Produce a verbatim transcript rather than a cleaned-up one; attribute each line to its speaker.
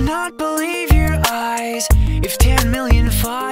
Speaker 1: not believe your eyes if ten million fire